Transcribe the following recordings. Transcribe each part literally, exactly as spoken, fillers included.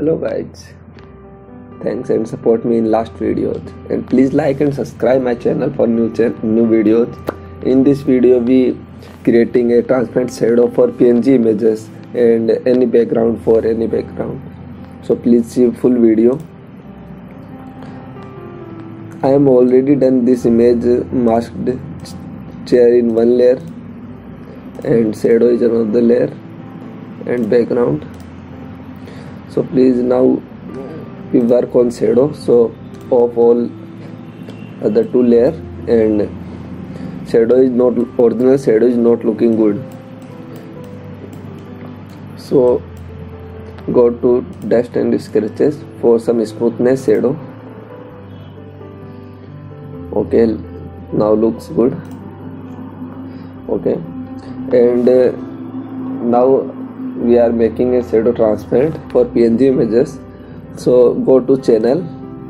Hello guys, thanks and support me in last videos, and please like and subscribe my channel for new new videos. In this video we creating a transparent shadow for P N G images and any background for any background. So please see full video. I am already done this image masked chair in one layer and shadow is another layer and background. So please now we work on shadow. So off all other two layer, and shadow is not original shadow is not looking good. So go to dust and scratches for some smoothness shadow. Okay, now looks good. Okay, and uh, now we are making a shadow transparent for P N G images. So go to channel,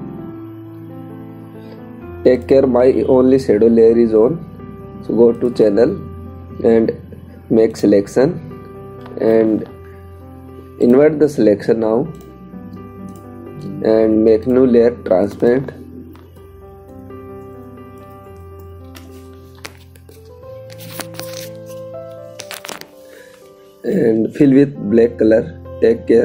take care my only shadow layer is on. So go to channel and make selection and invert the selection now and make new layer transparent. And fill with black color, take care,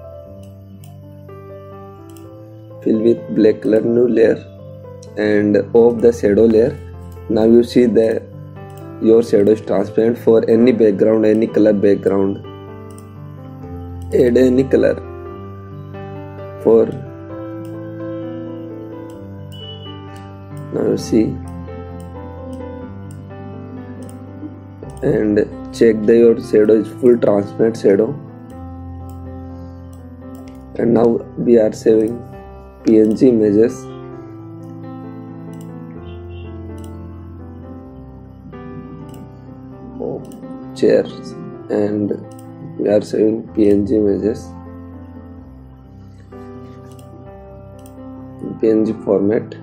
fill with black color, new layer, and off the shadow layer. Now you see that your shadow is transparent for any background, any color background. Add any color for, now you see, and check that your shadow is full transparent shadow. And now we are saving P N G images. Of chairs, and we are saving P N G images in P N G format.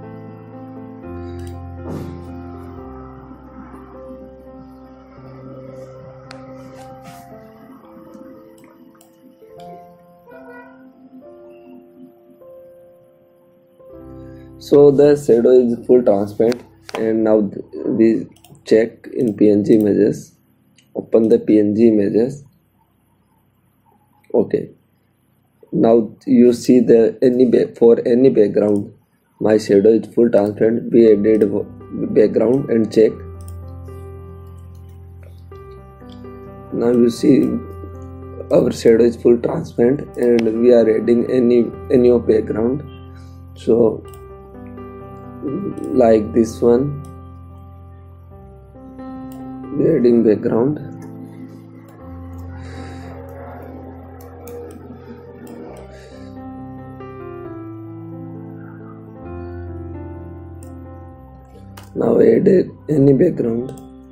So the shadow is full transparent, and now we check in P N G images. Open the P N G images. Okay, now you see the any for any background my shadow is full transparent. We added background and check. Now you see our shadow is full transparent and we are adding any any of background. So like this one, we are adding background. Now add any background.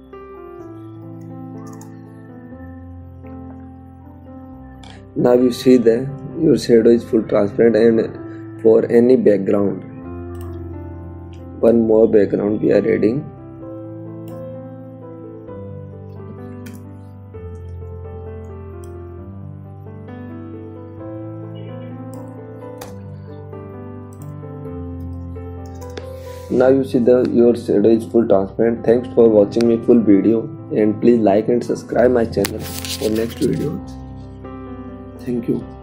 Now you see that your shadow is full transparent, and for any background, one more background we are adding. Now you see the your shadow is full transparent. Thanks for watching my full video, and please like and subscribe my channel for next videos. Thank you.